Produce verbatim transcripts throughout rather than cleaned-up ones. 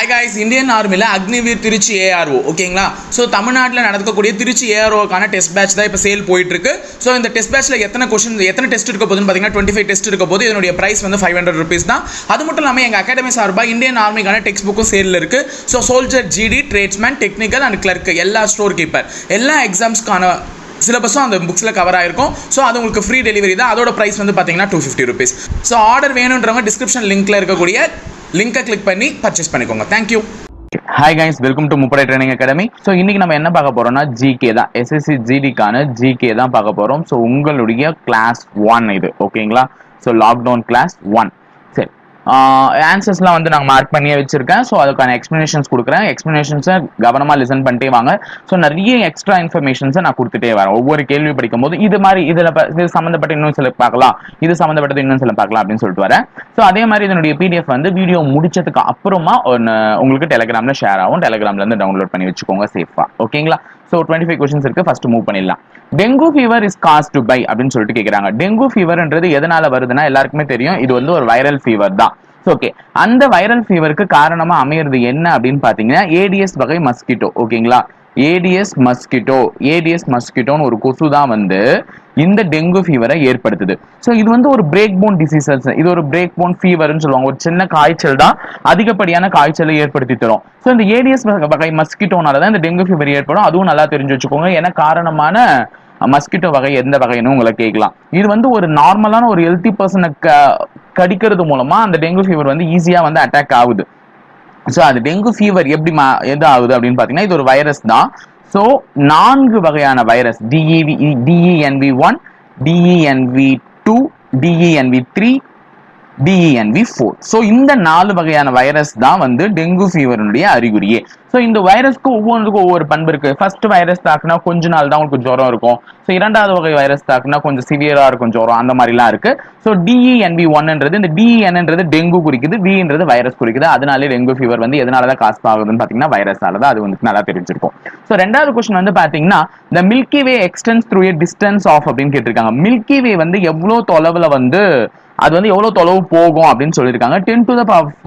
Hi guys, Indian ஆர்மில Agniveer Trichy A R O ஓகேங்களா. So தமிழ்நாட்டில் நடக்கக்கூடிய திருச்சி A R O-க்கான டெஸ்ட் பேட்ச் தான் இப்போ சேல் போயிட்டு இருக்கு. ஸோ இந்த டெஸ்ட் பேட்ச்ல எத்தனை கொஸ்டின் எத்தனை டெஸ்ட் இருக்க போதுன்னு பார்த்தீங்கன்னா டுவெண்ட்டி ஃபைவ் டெஸ்ட் இருக்க போது இதனுடைய பிரைஸ் வந்து ஃபைவ் ஹண்ட்ரட் ருபீஸ் தான். அது மட்டும் இல்லாமல் எங்கள் அகாடமி சார்பாக இந்தியன் ஆர்மிக்கான டெக்ஸ்ட் புக்கும் சேலில் இருக்கு. So soldier, GD, tradesman, technical and clerk எல்லா ஸ்டோர் கீப்பர் எல்லா எக்ஸாம்ஸ்க்கான சிலபஸும் அந்த புக்ஸில் கவர் ஆயிருக்கும். ஸோ அது உங்களுக்கு ஃப்ரீ டெலிவரி தான். அதோட ப்ரைஸ் வந்து பார்த்தீங்கன்னா two fifty rupees. So order வேணுன்றவங்க டிஸ்கிரிப்ஷன் லிங்க்ல இருக்கக்கூடிய லிங்கை கிளிக் பண்ணி பர்ச்சேஸ் பண்ணிக்கோங்க. Thank you. Hi guys, welcome to முப்படை ட்ரைனிங் அகாடமி. ஸோ இன்னைக்கு நம்ம என்ன பார்க்க போறோம்னா ஜிகே தான், எஸ்எஸ்சி ஜிடிக்கான ஜிகே தான் பார்க்க போறோம். ஸோ உங்களுடைய கிளாஸ் ஒன் இது ஓகேங்களா. So lockdown class one. சரி, ஆன்சர்ஸ்லாம் வந்து நாங்கள் மார்க் பண்ணியே வச்சிருக்கேன். ஸோ அதுக்கான எக்ஸ்பிளனேஷன்ஸ் கொடுக்குறேன். எக்ஸ்பிளனேஷன்ஸை கவனமாக லிசன் பண்ணிட்டே வாங்க. ஸோ நிறைய எக்ஸ்ட்ரா இன்ஃபர்மேஷன்ஸை நான் கொடுத்துட்டே வரேன். ஒவ்வொரு கேள்வி படிக்கும் போது இது மாதிரி இதில் இது சம்மந்தப்பட்ட இன்னும் சில பார்க்கலாம், இது சம்மந்தப்பட்டது இன்னும் சில பார்க்கலாம் அப்படின்னு சொல்லிட்டு வரேன். ஸோ அதே மாதிரி இதனுடைய பிடிஎஃப் வந்து வீடியோ முடிச்சதுக்கு அப்புறமா ஒன்று உங்களுக்கு டெலிகிராம்ல ஷேர் ஆகும். டெலிகிராம்ல இருந்து டவுன்லோட் பண்ணி வச்சுக்கோங்க சேஃபா ஓகேங்களா. ஸோ டுவெண்ட்டி ஃபைவ் கொஸ்டின்ஸ் இருக்கு. ஃபர்ஸ்ட் மூவ் பண்ணிடலாம். Dengue fever is caused by அப்படின்னு சொல்லிட்டு கேட்குறாங்க. டெங்கு ஃபீவர்ன்றது எதனால வருதுன்னா எல்லாருக்குமே தெரியும், இது வந்து ஒரு வைரல் ஃபீவர் தான். ஓகே, அந்த வைரல் ஃபீவருக்கு காரணமா அமையிறது என்ன அப்படின்னு பாத்தீங்கன்னா ஏடிஎஸ் வகை மஸ்கிட்டோ ஓகேங்களா. ஏடிஎஸ் மஸ்கிட்டோ ஏடிஎஸ் மஸ்கிட்டோன்னு ஒரு கொசு தான் வந்து இந்த டெங்கு ஃபீவரை ஏற்படுத்துது. ஸோ இது வந்து ஒரு பிரேக் போன் டிசீசஸ், இது ஒரு பிரேக் போன் ஃபீவர்னு சொல்லுவாங்க. ஒரு சின்ன காய்ச்சல் தான் அதிகப்படியான காய்ச்சலை ஏற்படுத்தி தரும். ஸோ இந்த ஏடிஎஸ் வகை மஸ்கிட்டோனால தான் இந்த டெங்கு ஃபீவர் ஏற்படும். அதுவும் நல்லா தெரிஞ்சு வச்சுக்கோங்க. ஏன்னா காரணமான மஸ்கிட்டோ வகை எந்த வகைன்னு உங்களை கேட்கலாம். இது வந்து ஒரு நார்மலான ஒரு ஹெல்த்தி பர்சனை கடிக்கிறது மூலமா அந்த டெங்கு ஃபீவர் வந்து ஈஸியா வந்து அட்டாக் ஆகுது. ஸோ அது டெங்கு ஃபீவர் எப்படி எது ஆகுது அப்படின்னு பாத்தீங்கன்னா இது ஒரு வைரஸ் தான். ஸோ நான்கு வகையான virus DEV DENV one, DENV two, DENV three, DENV four. So இந்த நாலு வகையான வைரஸ் தான் வந்து டெங்கு ஃபீவருடைய அறிகுறியே. ஸோ இந்த வைரஸ்க்கு ஒவ்வொன்றுக்கும் ஒவ்வொரு பண்பு இருக்கு. ஃபர்ஸ்ட் வைரஸ் தாக்குனா கொஞ்ச நாள் தான் உங்களுக்கு ஜுரம் இருக்கும். ஸோ இரண்டாவது வகை வைரஸ் தாக்குனா கொஞ்சம் சிவியரா இருக்கும் ஜுரம், அந்த மாதிரிலாம் இருக்கு. ஸோ டிஇஎன்வி ஒன்ன்றது இந்த டிஇஎன்ன்றது டெங்கு குறிக்குது, வின்றது வைரஸ் குறிக்குது. அதனாலே டெங்கு ஃபீவர் வந்து எதனாலதான் காசு ஆகுதுன்னு பாத்தீங்கன்னா வைரஸால தான். அது வந்து நல்லா தெரிஞ்சிருக்கும். ஸோ ரெண்டாவது கொஸ்டின் வந்து பாத்தீங்கன்னா இந்த milky way extends through a distance of அப்படின்னு கேட்டிருக்காங்க. மில்கி வே வந்து எவ்வளவு தொலைவுல வந்து அது வந்து எவ்வளவு தொலைவு போகும் அப்படின்னு சொல்லியிருக்காங்க. Ten to the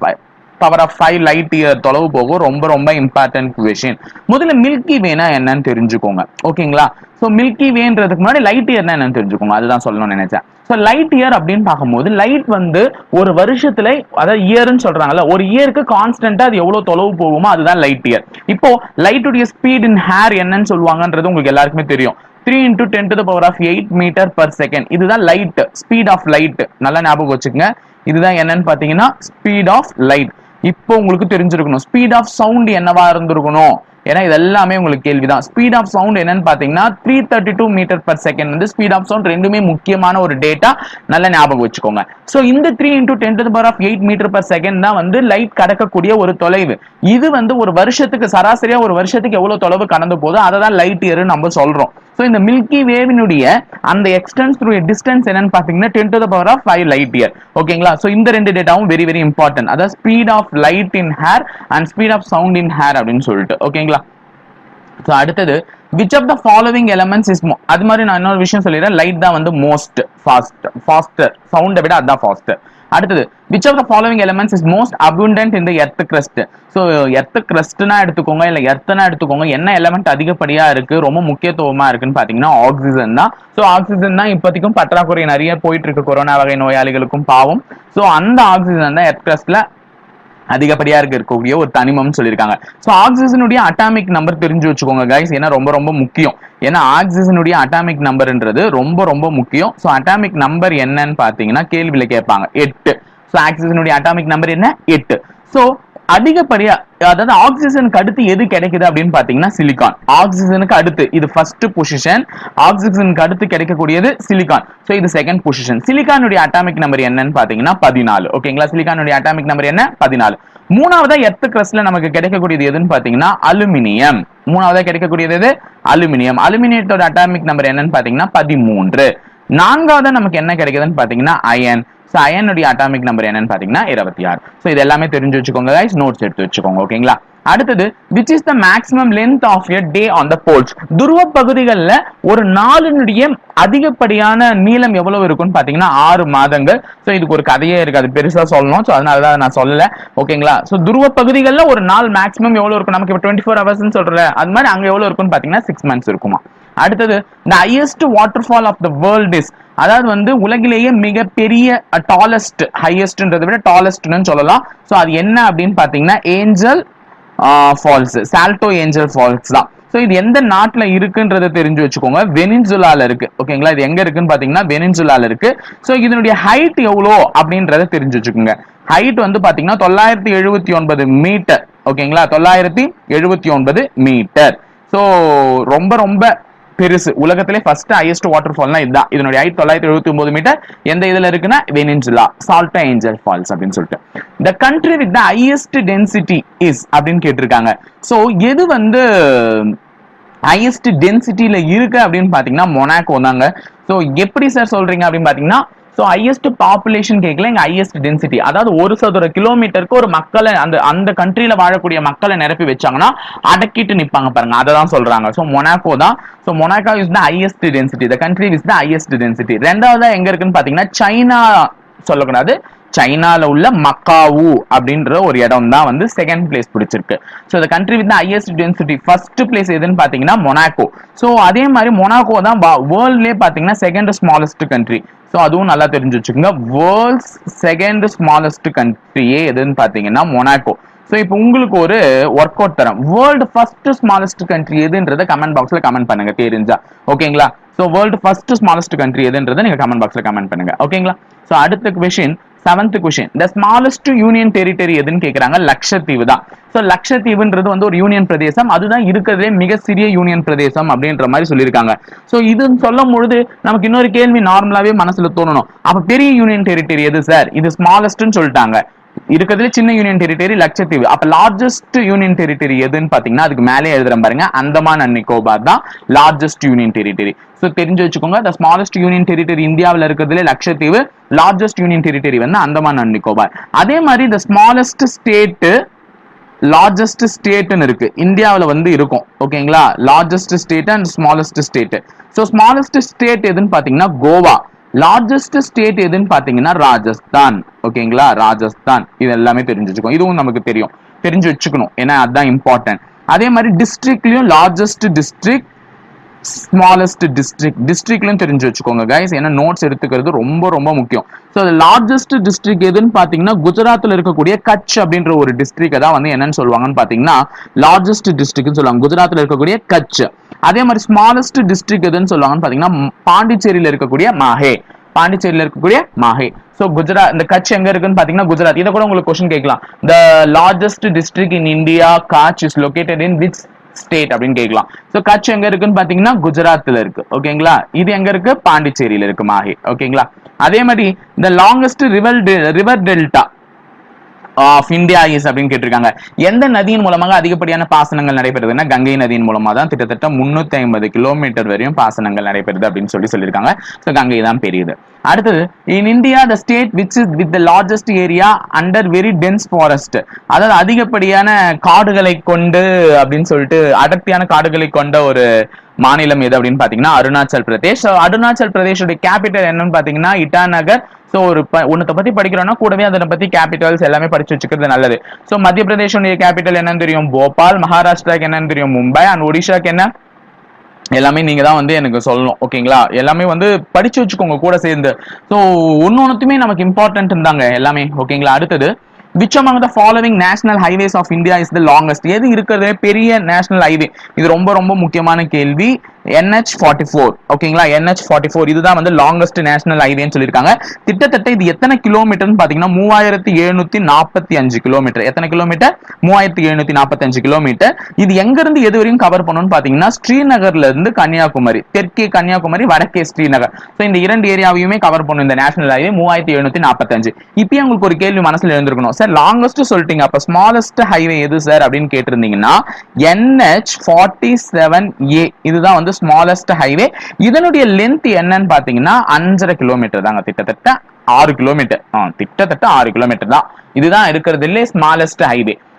power of five light year தொலைவு போகும். ரொம்ப ரொம்ப இம்பார்ட்டன்ட் கொஸ்டின். முதல்ல மில்கி வேனா என்னன்னு தெரிஞ்சுக்கோங்க ஓகேங்களா. ஸோ மில்கி வேன்றதுக்கு முன்னாடி லைட் இயர்னா என்னன்னு தெரிஞ்சுக்கோங்க. அதுதான் சொல்லணும்னு நினைச்சேன். ஸோ லைட் இயர் அப்படின்னு பார்க்கும்போது லைட் வந்து ஒரு வருஷத்துல, அதாவது இயர்ன்னு சொல்றாங்கல்ல, ஒரு இயருக்கு கான்ஸ்டன்டா அது எவ்வளவு தொலைவு போகுமோ அதுதான் லைட் இயர். இப்போ லைட்டுடைய ஸ்பீட் இன் ஹேர் என்னன்னு சொல்லுவாங்கன்றது உங்களுக்கு எல்லாருக்குமே தெரியும். Three into ten to the power of eight metre per second. இதுதான் லைட், ஸ்பீட் ஆஃப் லைட். நல்லா ஞாபகம் வச்சுக்கோங்க. இதுதான் என்னன்னு பாத்தீங்கன்னா ஸ்பீட் ஆஃப் லைட். இப்போ உங்களுக்கு தெரிஞ்சிருக்கணும் ஸ்பீட் ஆஃப் சவுண்ட் என்னவா இருந்திருக்கணும். ஏன்னா இது எல்லாமே உங்களுக்கு கேள்விதான். ஸ்பீட் ஆஃப் சவுண்ட் என்னன்னு பாத்தீங்கன்னா three thirty two metre per second வந்து ஸ்பீட் ஆஃப் சவுண்ட். ரெண்டுமே முக்கியமான ஒரு டேட்டா, நல்ல ஞாபகம் வச்சுக்கோங்க. சோ இந்த three into ten to the power of eight metre per second தான் வந்து லைட் கடக்கக்கூடிய ஒரு தொலைவு. இது வந்து ஒரு வருஷத்துக்கு சராசரியா ஒரு வருஷத்துக்கு எவ்வளவு தொலைவு கடந்து போதோ அதை தான் லைட் இயர் நம்ம சொல்றோம். சோ இந்த மில்கி வேவினுடைய அந்த எக்ஸ்டென்ஸ் த்ரூ டிஸ்டன்ஸ் என்னன்னு பாத்தீங்கன்னா ten to the power of five light year ஓகேங்களா. சோ இந்த ரெண்டு டேட்டாவும் வெரி வெரி இம்பார்ட்டன்ட். அதாவது speed of light in air and speed of sound in air அப்படின்னு சொல்லிட்டு ஓகேங்களா. ஸோ அடுத்தது which of the following elements is more, அது மாதிரி நான் இன்னொரு விஷயம் சொல்லிடுறேன். லைட் தான் வந்து மோஸ்ட் ஃபாஸ்ட் ஃபாஸ்டர், சவுண்டை விட அதுதான் ஃபாஸ்டர். அடுத்தது which of the following elements is most abundant in the earth crust. So earth கிரஸ்ட்னா எடுத்துக்கோங்க, இல்லை எர்த்னா எடுத்துக்கோங்க. என்ன எலமெண்ட் அதிகப்படியா இருக்கு, ரொம்ப முக்கியத்துவமா இருக்குன்னு பாத்தீங்கன்னா ஆக்சிஜன் தான். ஸோ ஆக்சிஜன் தான் இப்போதைக்கும் பற்றாக்குறை நிறைய போயிட்டு இருக்கு கொரோனா வகை நோயாளிகளுக்கும் பாவம். ஸோ அந்த ஆக்சிஜன் தான் எர்த் கிரஸ்ட்ல அதிகப்படியா இருக்கக்கூடிய ஒரு தனிமம்னு சொல்லியிருக்காங்க. ஸோ ஆக்சிஜனுடைய அட்டாமிக் நம்பர் தெரிஞ்சு வச்சுக்கோங்க கைஸ், ஏன்னா ரொம்ப ரொம்ப முக்கியம். ஏன்னா ஆக்சிஜனுடைய அட்டாமிக் நம்பர்ன்றது ரொம்ப ரொம்ப முக்கியம். ஸோ அட்டாமிக் நம்பர் என்னன்னு பாத்தீங்கன்னா கேள்வியில கேட்பாங்க எட்டு. ஸோ ஆக்சிஜனுடைய அட்டாமிக் நம்பர் என்ன, எட்டு. ஸோ அதிகப்படியா, அதாவது ஆக்சிஜனுக்கு அடுத்து எது கிடைக்குது அப்படின்னு பாத்தீங்கன்னா சிலிகான். ஆக்சிஜனுக்கு அடுத்து இது ஃபர்ஸ்ட் பொசிஷன், ஆக்சிஜனுக்கு அடுத்து கிடைக்கக்கூடியது சிலிகான். சோ இது செகண்ட் பொசிஷன். சிலிகானுடைய அட்டாமிக் நம்பர் என்னன்னு பாத்தீங்கன்னா பதினாலு ஓகேங்களா. சிலிகானுடைய அட்டாமிக் நம்பர் என்ன, பதினாலு. மூணாவதா எர்த் கிரஸ்ட்ல நமக்கு கிடைக்கக்கூடியது எதுன்னு பாத்தீங்கன்னா அலுமினியம். மூணாவதா கிடைக்கக்கூடியது எது, அலுமினியம். அலுமினியத்தோட அட்டாமிக் நம்பர் என்னன்னு பாத்தீங்கன்னா பதிமூன்று. நான்காவதா நமக்கு என்ன கிடைக்குதுன்னு பாத்தீங்கன்னா அயன். ஸோ அயனுடைய அட்டாமிக் நம்பர் என்னன்னு பாத்தீங்கன்னா இருபத்தி ஆறு. ஸோ இது எல்லாமே தெரிஞ்சு வச்சுக்கோங்க கைஸ், நோட்ஸ் எடுத்து வச்சுக்கோங்க ஓகேங்களா. அடுத்தது which is the maximum length of a day on the poles. துருவ பகுதிகளில் ஒரு நாளினுடைய அதிகப்படியான நீளம் எவ்வளவு இருக்குன்னு பாத்தீங்கன்னா ஆறு மாதங்கள். சோ இதுக்கு ஒரு கதையே இருக்கு, அது பெருசா சொல்லணும். சோ அதனாலதான் நான் சொல்லல. ஓகேங்களா? சோ துருவ பகுதிகளில் ஒரு நாள் மேக்ஸிமம் எவ்வளவு இருக்கும், நமக்கு இப்ப டுவெண்ட்டி ஃபோர் ஹவர்ஸ் சொல்றல, அது மாதிரி அங்க எவ்வளவு இருக்குன்னு பாத்தீங்கன்னா சிக்ஸ் மந்த்ஸ் இருக்குமா. அடுத்தது the highest waterfall of the world is, அதாவது வந்து உலகிலேயே மிகப்பெரிய டாலஸ்ட், ஹையஸ்ட்ன்றதை விட டாலஸ்ட்னு சொல்லலாம். சோ அது என்ன அப்படின்னு பாத்தீங்கன்னா Angel Falls, Salto Angel Falls தான். சோ இது எந்த நாட்டுல இருக்குன்றதை தெரிஞ்சு வச்சுக்கோங்க. வெனின்சுலால இருக்கு. ஓகேங்களா? இது எங்க இருக்குன்னு பாத்தீங்கன்னா வெனின்சுலால இருக்கு. சோ இதனுடைய ஹைட் எவ்வளோ அப்படின்றத தெரிஞ்சு வச்சுக்கோங்க. ஹைட் வந்து பாத்தீங்கன்னா தொள்ளாயிரத்தி எழுபத்தி ஒன்பது மீட்டர். ஓகேங்களா? தொள்ளாயிரத்தி எழுபத்தி ஒன்பது மீட்டர். சோ ரொம்ப ரொம்ப பெருசு. உலகத்திலே ஃபர்ஸ்ட் ஹையஸ்ட் வாட்டர் ஃபால்னா இதுதான். இதனுடைய ஹைட் தொள்ளாயிரத்தி எழுபத்தி ஒன்பது மீட்டர். எந்த இதுல இருக்குன்னா வெனின்சுலா, சால்டோ ஏஞ்சல் ஃபால்ஸ் அப்படின்னு சொல்லிட்டு. The country with the highest density is அப்படின்னு கேட்டிருக்காங்க. சோ எது வந்து ஹையஸ்ட் டென்சிட்டியில இருக்கு அப்படின்னு பாத்தீங்கன்னா மொனாக்கோ தாங்க. சோ எப்படி சார் சொல்றீங்க அப்படின்னு பாத்தீங்கன்னா, ஸோ ஹையஸ்ட் பாப்புலேஷன் கேட்கல, இங்க ஹையஸ்ட் டென்சிட்டி, அதாவது ஒரு சதுர கிலோமீட்டருக்கு ஒரு மக்களை அந்த அந்த கண்ட்ரியில வாழக்கூடிய மக்களை நிரப்பி வச்சாங்கன்னா அடக்கிட்டு நிப்பாங்க பாருங்க, அதை தான் சொல்றாங்க. ஸோ மொனாக்கோ தான். So Monaco is the highest density, the country is the highest density. ரெண்டாவதா எங்க இருக்குன்னு பாத்தீங்கன்னா சைனா சொல்லக்கூடாது, சைனால உள்ள மக்காவு அப்படின்ற ஒரு இடம் தான் வந்து செகண்ட் பிளேஸ் பிடிச்சிருக்கு. So the country with the highest density, first place எதுன்னு பாத்தீங்கன்னா மொனாக்கோ. ஸோ அதே மாதிரி மொனாக்கோ தான் வேர்ல்ட்லயே பாத்தீங்கன்னா செகண்ட் ஸ்மாலஸ்ட் கண்ட்ரி. ஸோ அதுவும் நல்லா தெரிஞ்சு வச்சுக்கோங்க. வேர்ல்ட்ஸ் செகண்ட் ஸ்மாலஸ்ட் கண்ட்ரியே எதுன்னு பாத்தீங்கன்னா மொனாக்கோ. ஸோ இப்போ உங்களுக்கு ஒரு ஒர்க் அவுட் தரேன். வேர்ல்டு ஃபர்ஸ்ட் ஸ்மாலஸ்ட் கண்ட்ரி எதுன்றதை கமெண்ட் பாக்ஸ்ல கமெண்ட் பண்ணுங்க தெரிஞ்சா. ஓகேங்களா? So world first smallest country எதுன்றதை நீங்க கமெண்ட் பாக்ஸ்ல கமெண்ட் பண்ணுங்க. ஓகேங்களா? ஸோ அடுத்த question, seventh question, the smallest union territory எதுன்னு கேட்கறாங்க. லட்சத்தீவு தான். ஸோ லட்சத்தீவுன்றது வந்து ஒரு யூனியன் பிரதேசம், அதுதான் இருக்கிறதுலே மிக சிறிய யூனியன் பிரதேசம் அப்படின்ற மாதிரி சொல்லியிருக்காங்க. ஸோ இது சொல்லும் பொழுது நமக்கு இன்னொரு கேள்வி நார்மலாவே மனசுல தோணணும், அப்ப பெரிய யூனியன் டெரிட்டரி எது சார்? இது ஸ்மாலஸ்ட்னு சொல்லிட்டாங்க, இருக்கிறதுல சின்ன யூனியன் டெரிட்டரி லட்சத்தீவு. அப்ப லார்ஜஸ்ட் யூனியன் டெரிட்டரி எதுன்னு பாத்தீங்கன்னா அதுக்கு மேலே எழுதுறேன் பாருங்க, அந்தமான் அண்ட் நிக்கோபார் தான் லார்ஜஸ்ட் யூனியன் டெரிட்டரி. சோ தெரிஞ்சு வச்சுக்கோங்க, த ஸ்மாலஸ்ட் யூனியன் டெரிட்டரி இந்தியாவில் இருக்கிறதுல லட்சத்தீவு, லார்ஜஸ்ட் யூனியன் டெரிட்டரி வந்து அந்தமான் அண்ட் நிக்கோபார். அதே மாதிரி த ஸ்மாலஸ்ட் ஸ்டேட், லார்ஜஸ்ட் ஸ்டேட்னு இருக்கு, இந்தியாவில் வந்து இருக்கும். ஓகேங்களா? Largest state and smallest state. So smallest state எதுன்னு பாத்தீங்கன்னா கோவா. லார்ஜஸ்ட் ஸ்டேட் எதுன்னு பாத்தீங்கன்னா ராஜஸ்தான். ஓகேங்களா? ராஜஸ்தான். இது எல்லாமே தெரிஞ்சு வச்சுக்கோங்க, இதுவும் நமக்கு தெரியும், தெரிஞ்சு வச்சுக்கணும், ஏன்னா அதுதான் இம்பார்ட்டன்ட். அதே மாதிரி டிஸ்ட்ரிக்ட்லயும் லார்ஜஸ்ட் டிஸ்ட்ரிக்ட், ஸ்மாலஸ்ட் டிஸ்ட்ரிக்ட், டிஸ்ட்ரிக்ட்லயும் தெரிஞ்சு வச்சுக்கோங்க கைஸ், ஏன்னா நோட்ஸ் எடுத்துக்கிறது ரொம்ப ரொம்ப முக்கியம். ஸோ லார்ஜஸ்ட் டிஸ்ட்ரிக்ட் எதுன்னு பாத்தீங்கன்னா குஜராத்ல இருக்கக்கூடிய கட்ச் அப்படின்ற ஒரு டிஸ்ட்ரிக்ட் தான் வந்து என்னன்னு சொல்லுவாங்கன்னு பாத்தீங்கன்னா லார்ஜஸ்ட் டிஸ்ட்ரிக்ட்னு சொல்லுவாங்க, குஜராத்ல இருக்கக்கூடிய கட்ச். அதே மாதிரி ஸ்மாலஸ்ட் டிஸ்ட்ரிக்ட் எதுன்னு சொல்லுவாங்கன்னு பாத்தீங்கன்னா பாண்டிச்சேரியில இருக்கக்கூடிய மாஹே, பாண்டிச்சேரியில இருக்கக்கூடிய மாஹே. சோ குஜராத், இந்த கட்ச் எங்க இருக்குன்னு பாத்தீங்கன்னா குஜராத். இதை கூட உங்களுக்கு கொஸ்டின் கேட்கலாம், the largest district in India Kutch is located in which state அப்படின்னு கேட்கலாம். சோ கட்ச் எங்க இருக்குன்னு பாத்தீங்கன்னா குஜராத்ல இருக்கு. ஓகேங்களா? இது எங்க இருக்கு? பாண்டிச்சேரியில இருக்கு, மாஹே. ஓகேங்களா? அதே மாதிரி the longest river river delta of India is அப்படின்னு கேட்டிருக்காங்க. எந்த நதியின் மூலமாக அதிகப்படியான பாசனங்கள் நடைபெறுதுன்னா கங்கை நதியின் மூலமா தான். கிட்டத்தட்ட முன்னூத்தி ஐம்பது கிலோமீட்டர் வரையும் பாசனங்கள் நடைபெறுது அப்படின்னு சொல்லி சொல்லியிருக்காங்க. ஸோ கங்கை தான் பெரியது. அடுத்தது, in India the state which is with the largest area under very dense forest, அதாவது அதிகப்படியான காடுகளை கொண்டு அப்படின்னு சொல்லிட்டு அடர்த்தியான காடுகளை கொண்ட ஒரு மாநிலம் எது அப்படின்னு பாத்தீங்கன்னா அருணாச்சல் பிரதேஷ். அருணாச்சல் பிரதேஷோட கேபிட்டல் என்னன்னு பாத்தீங்கன்னா இட்டாநகர். சோ ஒரு ஒன்னத்தை பத்தி படிக்கிறோம்னா கூடவே அதை பத்தி கேபிட்டல்ஸ் எல்லாமே படிச்சு வச்சுக்கிறது நல்லது. சோ மத்திய பிரதேஷோட கேபிட்டல் என்னன்னு தெரியும் போபால், மகாராஷ்டிராக்கு என்னன்னு தெரியும் மும்பை, அண்ட் ஒடிஷாக்கு என்ன எல்லாமே நீங்க தான் வந்து எனக்கு சொல்லணும். ஓகேங்களா? எல்லாமே வந்து படிச்சு வச்சுக்கோங்க கூட சேர்ந்து. ஸோ ஒன்னு ஒன்னுத்துமே நமக்கு இம்பார்ட்டன்ட் இருந்தாங்க எல்லாமே. ஓகேங்களா? அடுத்தது, which among the following national highways of India is the longest? எது இருக்கிறதே பெரிய நேஷனல் ஹைவே? இது ரொம்ப ரொம்ப முக்கியமான கேள்வி. N H forty four. ஓகேங்களா? என் எச் ஃபார்ட்டி ஃபோர் இதுதான் வந்து லாங்கஸ்ட் நேஷனல் ஹைவேன்னு சொல்லியிருக்காங்க. கிட்டத்தட்ட இது எத்தனை கிலோமீட்டர்னு பாத்தீங்கன்னா மூவாயிரத்தி எழுநூத்தி நாற்பத்தி அஞ்சு கிலோமீட்டர். எத்தனை கிலோமீட்டர்? மூவாயிரத்தி எழுநூத்தி நாற்பத்தி அஞ்சு கிலோமீட்டர். இது எங்க இருந்து எது வரையும் கவர் பண்ணணும்னு பாத்தீங்கன்னா ஸ்ரீநகர்ல இருந்து கன்னியாகுமரி, தெற்கே கன்னியாகுமரி, வடக்கே ஸ்ரீநகர். ஸோ இந்த இரண்டு ஏரியாவையுமே கவர் பண்ணும் இந்த நேஷனல் ஹைவே மூவாயிரத்தி எழுநூத்தி நாற்பத்தி அஞ்சு. இப்பயே உங்களுக்கு ஒரு கேள்வி மனசுல எழுந்திருக்கணும், சார் லாங்கஸ்ட் சொல்லிட்டீங்க, அப்ப ஸ்மாலஸ்ட் ஹைவே எது சார் அப்படின்னு கேட்டிருந்தீங்கன்னா N H forty seven A இதுதான் வந்து ஸ்மாலஸ்ட் ஹைவே. இதனுடைய லென்த் என்னன்னு பாத்தீங்கன்னா அஞ்சரை கிலோமீட்டர் தாங்க, கிட்டத்தட்ட ஆறு கிலோமீட்டர். கிட்டத்தட்ட ஆறு கிலோமீட்டர் தான். இதுதான் இருக்கிறது இல்ல ஸ்மாலஸ்ட் ஹைவே.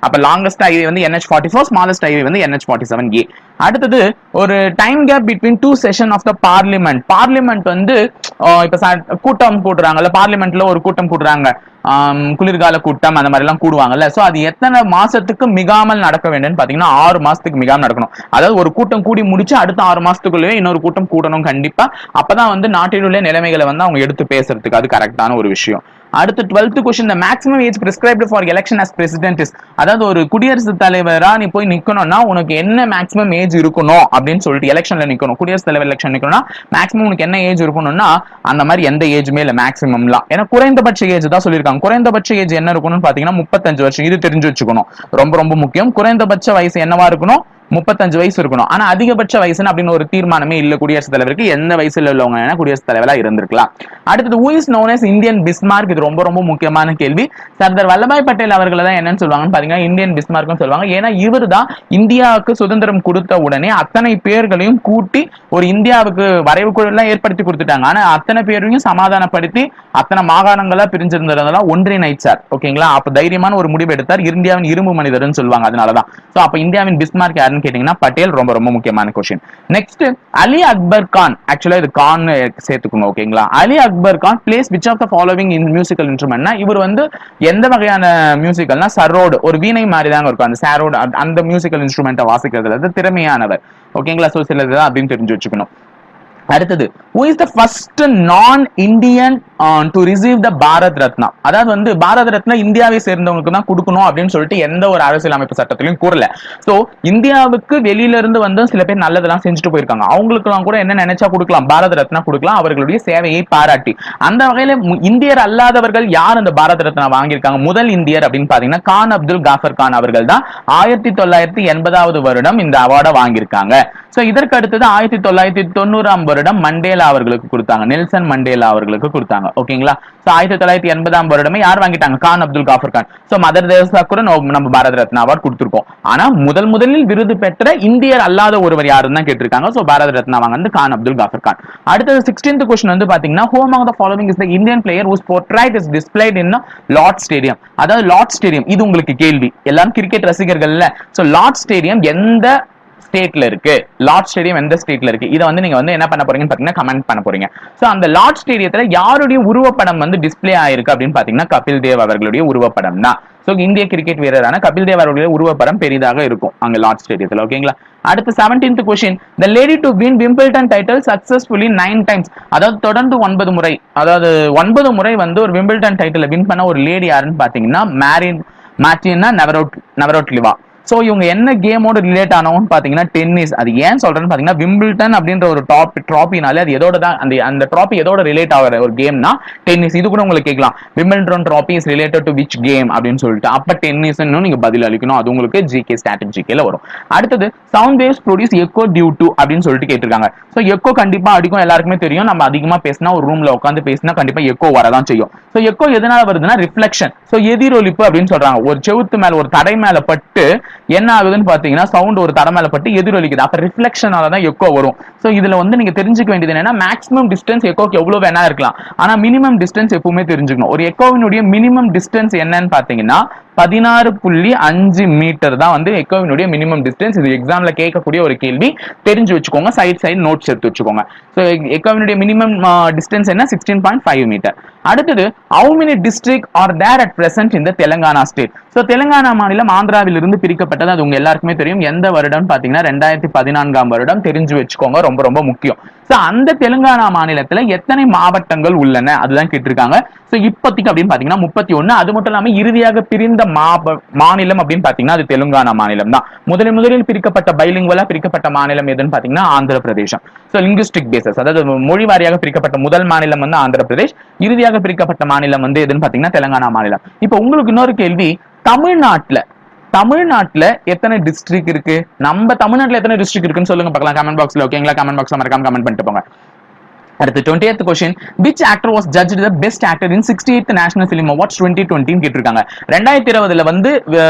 அப்ப லாங்கஸ்ட் ஹைவே வந்து N H forty-four, smallest highway வந்து N H forty-seven A. அடுத்தது ஒரு time gap between two session of the parliament. Parliament வந்து இப்ப கூட்டம் கூட்டுறாங்கல்ல, பார்லிமெண்ட்ல ஒரு கூட்டம் கூட்டுறாங்க, குளிர்கால கூட்டம் அந்த மாதிரி எல்லாம் கூடுவாங்கல்ல. சோ அது எத்தனை மாசத்துக்கு மிகாமல் நடக்க வேண்டும் பாத்தீங்கன்னா ஆறு மாசத்துக்கு மிகாமல் நடக்கணும். அதாவது ஒரு கூட்டம் கூடி முடிச்சு அடுத்த ஆறு மாசத்துக்குள்ளேயே இன்னொரு கூட்டம் கூடணும் கண்டிப்பா. அப்பதான் வந்து நாட்டில் உள்ள நிலைமைகளை வந்து அவங்க எடுத்து பேசுறதுக்கு அது கரெக்டான ஒரு விஷயம். அடுத்து twelfth question, the maximum age prescribed for election as president is. அதாவது ஒரு குடியரசுத் தலைவரா நீ போய் நிக்கணும்னா உனக்கு என்ன மேக்ஸிமம் ஏஜ் இருக்கணும் அப்படின்னு சொல்லிட்டு எலெக்ஷன்ல நிக்கணும். குடியரசுத் தலைவர் எலெக்ஷன் நிக்கணும்னா மேக்ஸிமம் உனக்கு என்ன ஏஜ் இருக்கணும்னா அந்த மாதிரி எந்த ஏஜ்மே இல்ல, மேக்ஸிமம்லாம். ஏன்னா குறைந்தபட்ச ஏஜ் தான் சொல்லியிருக்காங்க. குறைந்தபட்ச ஏஜ் என்ன இருக்கணும்னு பாத்தீங்கன்னா முப்பத்தஞ்சு வருஷம். இது தெரிஞ்சு வச்சுக்கணும், ரொம்ப ரொம்ப முக்கியம். குறைந்தபட்ச வயசு என்னவா இருக்கணும்? முப்பத்தஞ்சு வயசு இருக்கணும். ஆனா அதிகபட்ச வயசுன்னு அப்படின்னு ஒரு தீர்மானமே இல்ல குடியரசுத் தலைவருக்கு. எந்த வயசுல உள்ளவங்க குடியரசுத் தலைவரா இருந்திருக்கலாம். அடுத்தது who is known as Indian Bismarck. இது ரொம்ப ரொம்ப முக்கியமான கேள்வி. சர்தார் வல்லபாய் பட்டேல் அவர்களை தான் என்னன்னு சொல்லுவாங்கன்னு பாத்தீங்கன்னா இந்தியன் பிஸ்மார்க்னு சொல்லுவாங்க. ஏன்னா இவர் தான் இந்தியாவுக்கு சுதந்திரம் கொடுத்த உடனே அத்தனை பேர்களையும் கூட்டி ஒரு இந்தியாவுக்கு வரைவு குழு எல்லாம் ஏற்படுத்தி கொடுத்துட்டாங்க. ஆனா அத்தனை பேரையும் சமாதானப்படுத்தி அத்தனை மாகாணங்களா பிரிஞ்சிருந்ததெல்லாம் ஒன்றிணைச்சார். ஓகேங்களா? அப்ப தைரியமான ஒரு முடிவு எடுத்தார். இந்தியாவின் இரும்பு மனிதர்னு சொல்லுவாங்க. அதனாலதான் சோ அப்ப இந்தியாவின் பிஸ்மார்க் யாருன்னு கேட்டீங்கன்னா பட்டேல். ரொம்ப ரொம்ப முக்கியமான கொஸ்டின். நெக்ஸ்ட், அலி அக்பர் கான். ஆக்சுவலா இது கான் சேர்த்துக்கணும். ஓகேங்களா? Ali Akbar Khan place which of the following in musical instrument. இவர் வந்து எந்த வகையான மியூசிக்கல்னா சரோடு, ஒரு வீணை மாதிரி தாங்க இருக்கும். அந்த சரோடு அந்த மியூசிக்கல் இன்ஸ்ட்ருமெண்ட்டை வாசிக்கிறதுல திறமையானவர். ஓகேங்களா? சோ சிலது அப்படின்னு தெரிஞ்சு வச்சுக்கணும். அடுத்தது, who is the first non-Indian uh, to receive the Bharat Ratna. அதாவது வந்து பாரத் ரத்னா இந்தியாவை சேர்ந்தவங்களுக்கு தான் கொடுக்கணும் அப்படின்னு சொல்லிட்டு எந்த ஒரு அரசியல் அமைப்பு சட்டத்திலையும் கூறல. சோ இந்தியாவுக்கு வெளியில இருந்து வந்து சில பேர் நல்லதெல்லாம் செஞ்சுட்டு போயிருக்காங்க. அவங்களுக்கு எல்லாம் கூட என்ன நினைச்சா கொடுக்கலாம், பாரத் ரத்னா கொடுக்கலாம், அவர்களுடைய சேவையை பாராட்டி. அந்த வகையில இந்தியர் அல்லாதவர்கள் யார் அந்த பாரத் ரத்னா வாங்கியிருக்காங்க? முதல் இந்தியர் அப்படின்னு பாத்தீங்கன்னா கான் அப்துல் காஃபர் கான் அவர்கள் தான் ஆயிரத்தி தொள்ளாயிரத்தி எண்பதாவது வருடம் இந்த அவார்டை வாங்கியிருக்காங்க. சோ இதற்கு அடுத்தது ஆயிரத்தி தொள்ளாயிரத்தி தொண்ணூறாம் வருடம் மண்டேலா அவர்களுக்கு கொடுத்தாங்க, நெல்சன் மண்டேலா அவர்களுக்கு கொடுத்தாங்க. ஓகேங்களா? சோ ஆயிரத்தி தொள்ளாயிரத்தி எண்பதாம் வருடமே யார் வாங்கிட்டாங்க? Khan Abdul Ghaffar Khan. So Mother Teresa கூட நம்ம பாரத ரத்னா அவார்டு கொடுத்திருக்கோம். ஆனா முதல் முதலில் விருது பெற்ற இந்தியர் அல்லாத ஒருவர் யாருன்னு தான் கேட்டிருக்காங்க. சோ பாரத ரத்னா வாங்கினது கான் அப்துல் காஃபர் கான். அடுத்தது சிக்ஸ்டீன்த் கொஸ்டின் வந்து பாத்தீங்கன்னா who among the following is the Indian player whose portrait is displayed in Lord Stadium. அதாவது லார்ட் ஸ்டேடியம், இது உங்களுக்கு கேள்வி. எல்லாரும் கிரிக்கெட் ரசிகர்கள்ல. சோ லார்ட் ஸ்டேடியம் எந்த ஸ்டேட்ல இருக்கு? லார்ட் ஸ்டேடியம் எந்த ஸ்டேட்ல இருக்கு? இதை வந்து நீங்க வந்து என்ன பண்ண போறீங்கன்னு பாத்தீங்கன்னா கமெண்ட் பண்ண போறீங்க. சோ அந்த லார்ட் ஸ்டேடியத்துல யாருடைய உருவப்படம் வந்து டிஸ்பிளே ஆயிருக்கு அப்படின்னு பாத்தீங்கன்னா கபில் தேவ் அவர்களுடைய உருவப்படம் தான். சோ இந்திய கிரிக்கெட் வீரரான கபில் தேவ் அவர்களுடைய உருவப்படம் பெரிதாக இருக்கும் அங்க லார்ட் ஸ்டேடியத்துல. ஓகேங்களா? அடுத்து seventeenth question, the lady to win Wimbledon title successfully nine times. அதாவது தொடர்ந்து ஒன்பது முறை, அதாவது ஒன்பது முறை வந்து ஒரு விம்பிள்டன் டைட்டில் வின் பண்ண ஒரு லேடி யாருன்னு பாத்தீங்கன்னா மேரின் மார்டினா நவரோட்லிவா. சோ இவங்க என்ன கேமோட ரிலேட் ஆனவங்க பாத்தீங்கன்னா டென்னிஸ். அது ஏன் சொல்றேன்னு பாத்தீங்கன்னா விம்பிள்டன் அப்படின்ற ஒரு டாப் ட்ராபினாலே அது எதோட தான் அந்த அந்த ட்ராபி எதோட ரிலேட் ஆகிற ஒரு கேம்னா டென்னிஸ். இது கூட உங்களுக்கு கேட்கலாம், Wimbledon trophy is related to which game அப்படின்னு சொல்லிட்டு. அப்ப டென்னிஸ் நீங்க பதில் அளிக்கணும். அது உங்களுக்கு ஜிகே ஸ்டாட்டிக் ஜிகேல வரும். அடுத்தது, sound waves produce echo due to அப்படின்னு சொல்லிட்டு கேட்டிருக்காங்க. சோ எக்கோ கண்டிப்பா அடிக்கும், எல்லாருக்குமே தெரியும். நம்ம அதிகமா பேசினா, ஒரு ரூம்ல உட்காந்து பேசினா கண்டிப்பா எக்கோ வரதான் செய்யும். சோ எக்கோ எதனால வருதுன்னா ரிஃப்ளெக்ஷன். சோ எதிரொலிப்பு அப்படின்னு சொல்றாங்க. ஒரு செவுத்து மேல ஒரு தடை மேல பட்டு என்ன ஆகுதுன்னு பாத்தீங்கன்னா சவுண்ட் ஒரு தடை மேல பட்டு எதிரொலிக்குது. அப்ப ரிஃப்ளெக்ஷனால தான் எக்கோ வரும். சோ இதுல வந்து நீங்க தெரிஞ்சுக்க வேண்டியது என்னன்னா மேக்ஸிமம் டிஸ்டன்ஸ் எக்கோக்கு எவ்வளவு வேணா இருக்கலாம், ஆனா மினிமம் டிஸ்டன்ஸ் எப்பவுமே தெரிஞ்சுக்கணும். ஒரு எக்கோவினுடைய மினிமம் டிஸ்டன்ஸ் என்னன்னு பாத்தீங்கன்னா பதினாறு புள்ளி அஞ்சு மீட்டர் தான் வந்து எக்கோவினுடைய மினிமம் டிஸ்டன்ஸ். இது எக்ஸாம்ல கேட்கக்கூடிய ஒரு கேள்வி, தெரிஞ்சு வச்சுக்கோங்க. சைட் சைடு நோட்ஸ் எடுத்து வச்சுக்கோங்க. சோ எக்கோவினுடைய மினிமம் டிஸ்டன்ஸ் என்ன? Sixteen point five metre. அடுத்தது, how many district are there at present in the Telangana state? So Telangana மாநிலம் ஆந்திராவில் இருந்து பிரிக்கப்பட்டது. அது உங்க எல்லாருக்குமே தெரியும். எந்த வருடம் பாத்தீங்கன்னா ரெண்டாயிரத்தி பதினான்காம் வருடம். தெரிஞ்சு வச்சுக்கோங்க, ரொம்ப ரொம்ப முக்கியம். சோ அந்த தெலுங்கானா மாநிலத்துல எத்தனை மாவட்டங்கள் உள்ளன அதுதான் கேட்டிருக்காங்க. சோ இப்போதைக்கு அப்படின்னு பாத்தீங்கன்னா முப்பத்தி ஒன்னு. அது மட்டும் இல்லாம இறுதியாக பிரிந்த மாநிலம் அப்படின்னு பாத்தீங்கன்னா அது தெலுங்கானா மாநிலம் தான். முதலில் முதலில் பிரிக்கப்பட்ட பைலிங்குவலா பிரிக்கப்பட்ட மாநிலம் எதுன்னு பாத்தீங்கன்னா ஆந்திர பிரதேசம். சோ லிங்குஸ்டிக் பேசஸ், அதாவது மொழி வாரியாக பிரிக்கப்பட்ட முதல் மாநிலம் வந்து ஆந்திர பிரதேஷ். இறுதியாக பிரிக்கப்பட்ட மாநிலம் வந்து எதுன்னு பாத்தீங்கன்னா தெலுங்கானா மாநிலம். இப்போ உங்களுக்கு இன்னொரு கேள்வி, தமிழ்நாட்டுல தமிழ்நாட்டுல எத்தனை டிஸ்ட்ரிக்ட் இருக்கு? நம்ம தமிழ்நாட்டுல எத்தனை டிஸ்ட்ரிக்ட் இருக்குன்னு சொல்லுங்க பார்க்கலாம் கமெண்ட் பாக்ஸ்ல. ஓகேங்களா? கமெண்ட் பாக்ஸ்ல மறக்காம கமெண்ட் பண்ணிட்டு போங்க. அடுத்து twentieth question, which actor was judged the best actor in sixty-eighth national film awards twenty twenty ன்னு கேட்டிருக்காங்க. ரெண்டாயிரத்தி இருபதுல வந்து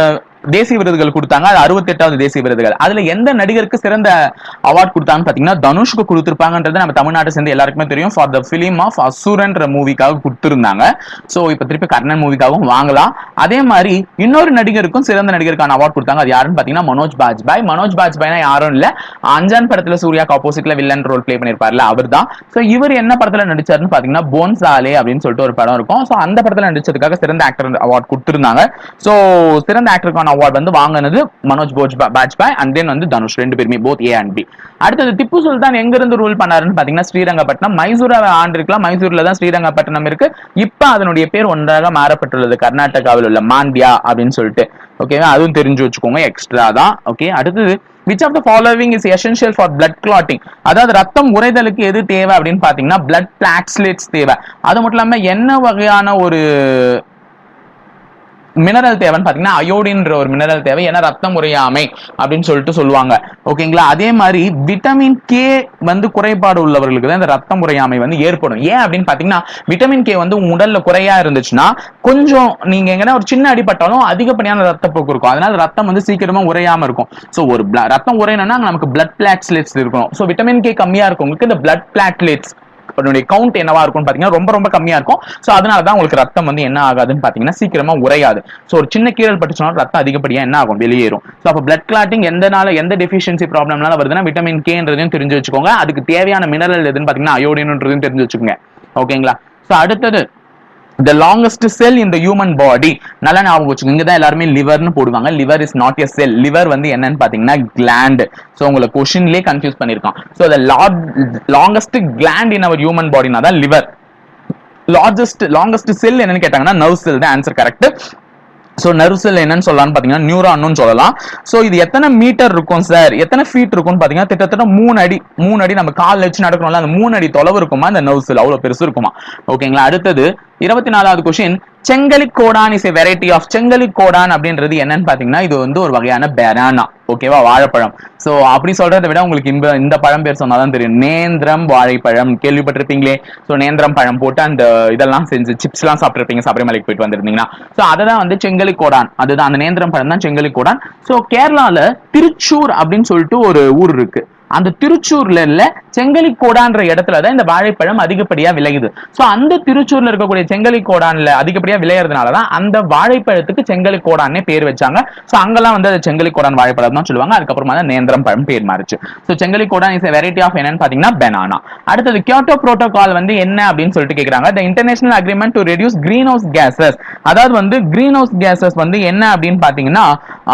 தேசிய விருதுகள் கொடுத்தாங்க. அது அறுபத்தெட்டாவது தேசிய விருதுகள். அதுல எந்த நடிகருக்கு சிறந்த அவார்ட் கொடுத்தாங்கன்னு பாத்தீங்கன்னா தனுஷ்க்கு கொடுத்திருப்பாங்கன்றது நம்ம தமிழ்நாட்டை சேர்ந்து எல்லாருக்குமே தெரியும். ஃபார் த பிலிம் ஆஃப் அசுரன்ற மூவிக்காக கொடுத்திருந்தாங்க. சோ இப்ப திருப்பி கர்ணன் மூவிக்காகவும் வாங்கலாம். அதே மாதிரி இன்னொரு நடிகருக்கும் சிறந்த நடிகருக்கான அவார்ட் கொடுத்தாங்க. அது யாருன்னு பாத்தீங்கன்னா மனோஜ் பாஜ்பாய். மனோஜ் பாஜ்பாய்னா யாரும் இல்ல, அஞ்சான் படத்துல சூர்யாக்கு ஆப்போசிட்ல வில்லன் ரோல் பிளே பண்ணிருப்பார்ல அவர் தான். சோ இவர் என்ன படத்துல நடிச்சாருன்னு பாத்தீங்கன்னா போன்சாலே அப்படின்னு சொல்லிட்டு ஒரு படம் இருக்கும். சோ அந்த படத்துல நடிச்சதுக்காக சிறந்த ஆக்டர் அவார்ட் கொடுத்திருந்தாங்க. சோ சிறந்த ஆக்டருக்கான அவார்ட் வந்து வாங்கினது மனோஜ் பாஜ்பாய் அண்ட் தென் வந்து தனுஷ், ரெண்டு பேருமே போத் ஏ அண்ட் பி. அடுத்தது திப்பு சுல்தான் எங்க இருந்து ரூல் பண்ணாருன்னு பாத்தீங்கன்னா ஸ்ரீரங்கப்பட்டினம். மைசூர் ஆண்டு இருக்கலாம், மைசூர்ல தான் ஸ்ரீரங்கப்பட்டினம் இருக்கு. இப்ப அதனுடைய பேர் ஒன்றாக மாறப்பட்டுள்ளது கர்நாடகாவில் உள்ள மாண்டியா அப்படின்னு சொல்லிட்டு. ஓகேவா, அதுவும் தெரிஞ்சு வச்சுக்கோங்க, எக்ஸ்ட்ரா தான். ஓகே, அடுத்தது which of the following is essential for blood clotting? அதாவது ரத்தம் உறைதலுக்கு எது தேவை அப்படின்னு பாத்தீங்கன்னா blood platelets தேவை. அது மட்டும் இல்லாம என்ன வகையான ஒரு மினரல் தேவைன்னு பாத்தீங்கன்னா அயோடின்ற ஒரு மினரல் தேவை, ஏன்னா ரத்தம் உறையாமை அப்படின்னு சொல்லிட்டு சொல்லுவாங்க. ஓகேங்களா, அதே மாதிரி விட்டமின் கே வந்து குறைபாடு உள்ளவர்களுக்கு தான் இந்த ரத்தம் உறையாமை வந்து ஏற்படும். ஏன் அப்படின்னு பாத்தீங்கன்னா விட்டமின் கே வந்து உடல்ல குறையா இருந்துச்சுன்னா கொஞ்சம் நீங்க எங்கன்னா ஒரு சின்ன அடிப்பட்டாலும் அதிகப்படியான ரத்தப்போக்கு இருக்கும். அதனால ரத்தம் வந்து சீக்கிரமா உறையாம இருக்கும். சோ ஒரு ரத்தம் உறையணும்னா நமக்கு பிளட் பிளாட்லெட்ஸ் இருக்கணும். சோ விட்டமின் கே கம்மியா இருக்கவங்களுக்கு இந்த பிளட் பிளாட்லெட்ஸ் கவுண்ட் என்னவா இருக்கும் பாத்தீங்கன்னா ரொம்ப ரொம்ப கம்மியா இருக்கும். சோ அதனாலதான் உங்களுக்கு ரத்தம் வந்து என்ன ஆகாதுன்னு பாத்தீங்கன்னா சீக்கிரமா உறையாது. சோ ஒரு சின்ன கீரல் பட்டுச்சுனா ரத்தம் அதிகப்படியா என்ன ஆகும், வெளியேறும். சோ அப்ப பிளட் கிளாட்டிங் எந்தனால எந்த டெஃபிஷியன்சி ப்ராப்ளம்னால வருதுன்னா விட்டமின் கேன்றதையும் தெரிஞ்சு வச்சுக்கோங்க. அதுக்கு தேவையான மினரல் எதுன்னு பாத்தீங்கன்னா அயோடின்ன்றதையும் தெரிஞ்சு வச்சுக்கோங்க. ஓகேங்களா, சோ அடுத்தது the longest cell in the human body. நல்லா ஞாபகம் வச்சுக்கோங்க, இங்க தான் எல்லாரும் லிவர்னு போடுவாங்க. Liver is not a cell. Liver வந்து என்னன்னு பாத்தீங்கன்னா gland. சோ உங்களை क्वेश्चनலயே கன்ஃபியூஸ் பண்ணிருக்கான். So the longest gland in our human body னா தான் லிவர். largest longest cell என்னன்னு கேட்டாங்கன்னா nerve cell தான் answer correct. So nerve cell என்னன்னு சொல்லலாம்னு பாத்தீங்கன்னா நியூரான்னு சொல்லலாம். சோ இது எத்தனை மீட்டர் இருக்கும் சார், எத்தனை ஃபீட் இருக்கும்னு பாத்தீங்கன்னா கிட்டத்தட்ட மூணு அடி மூணு அடி நம்ம கால் வச்சு நடக்கணும்ல, அந்த மூணு அடி தொலைவு இருக்குமா இந்த நர்வ் செல், அவ்வளவு பெருசு இருக்குமா. ஓகேங்களா, அடுத்தது இருபத்தி நாலாவது question, Chengalikodan is a variety of. Chengalikodan அப்படின்றது என்னன்னு பாத்தீங்கன்னா இது வந்து ஒரு வகையான பேனானா. ஓகேவா, வாழைப்பழம். சோ அப்படி சொல்றதை விட உங்களுக்கு இந்த இந்த பழம் பேர் சொன்னாதான் தெரியும். நேந்திரம் வாழைப்பழம் கேள்விப்பட்டிருப்பீங்களே. சோ நேந்திரம் பழம் போட்டு அந்த இதெல்லாம் செஞ்சு சிப்ஸ் எல்லாம் சாப்பிட்டுருப்பீங்க சபரிமலைக்கு போயிட்டு வந்திருந்தீங்கன்னா. சோ அததான் வந்து செங்கலிக்கோடான், அதுதான் அந்த நேந்திரம் பழம் தான் செங்கலிக்கோடான். சோ கேரளால திருச்சூர் அப்படின்னு சொல்லிட்டு ஒரு ஊர் இருக்கு. அந்த திருச்சூர்ல இல்ல செங்கலிக்கோடான்ற இடத்துலதான் இந்த வாழைப்பழம் அதிகப்படியா விளையுது. சோ அந்த திருச்சூர்ல இருக்கக்கூடிய செங்கலிக்கோடான்ல அதிகப்படியா விளையறதுனாலதான் அந்த வாழைப்பழத்துக்கு செங்கலிக்கோடான்னே பேர் வச்சாங்க. சோ அங்கெல்லாம் வந்து அது செங்கலிக்கோடான் வாழைப்பழம் தான் சொல்லுவாங்க. அதுக்கப்புறமா தான் நேந்திரம் பழம் பேர் மாறிச்சு. So Chengalikodan is a variety of என்னன்னு பாத்தீங்கன்னா banana. அடுத்தது கியோட்டோ புரோட்டோகால் வந்து என்ன அப்படின்னு சொல்லிட்டு கேக்குறாங்க. the international agreement to reduce greenhouse gases. அதாவது வந்து greenhouse gases வந்து என்ன அப்படின்னு பாத்தீங்கன்னா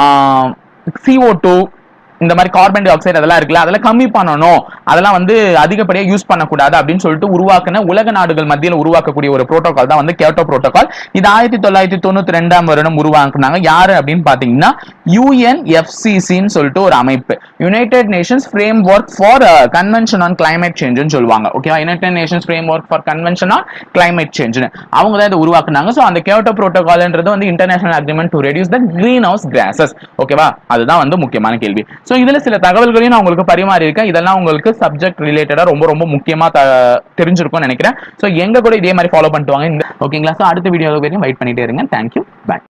C O two இந்த மாதிரி கார்பன் டை ஆக்சைடு அதெல்லாம் இருக்குல்ல, அதெல்லாம் கம்மி பண்ணணும், அதெல்லாம் வந்து அதிகப்படியா யூஸ் பண்ணக்கூடாது அப்படின்னு சொல்லிட்டு உருவாக்குன உலக நாடுகள் மத்தியில் உருவாக்கக்கூடிய ஒரு புரோட்டோகால் தான் வந்து கியோட்டோ புரோட்டோகால். இது ஆயிரத்தி தொள்ளாயிரத்தி தொண்ணூத்தி ரெண்டாம் வருடம் உருவாக்குனாங்க. யாரு அப்படின்னு பாத்தீங்கன்னா U N F C C ன்னு சொல்லிட்டு ஒரு அமைப்பு, United Nations framework for convention on climate சேஞ்சுன்னு சொல்லுவாங்க. ஓகேவா, United Nations framework for convention on climate சேஞ்சுன்னு அவங்க தான் இதை உருவாக்குனாங்க. ஸோ அந்த கியோட்டோ புரோட்டோகால்ன்றது வந்து international agreement to reduce the greenhouse gases. ஓகேவா, அதுதான் வந்து முக்கியமான கேள்வி. சோ இதுல சில தகவல்களையும் நான் உங்களுக்கு பரிமாறி இருக்கேன். இதெல்லாம் உங்களுக்கு சப்ஜெக்ட் ரிலேட்டடா ரொம்ப ரொம்ப முக்கியமா தெரிஞ்சிருக்கும்னு நினைக்கிறேன். சோ எங்க கூட இதே மாதிரி ஃபாலோ பண்ணிட்டு வாங்க. ஓகேங்களா, சோ அடுத்த வீடியோல வரைக்கும் வெயிட் பண்ணிட்டே இருங்க. Thank you, by.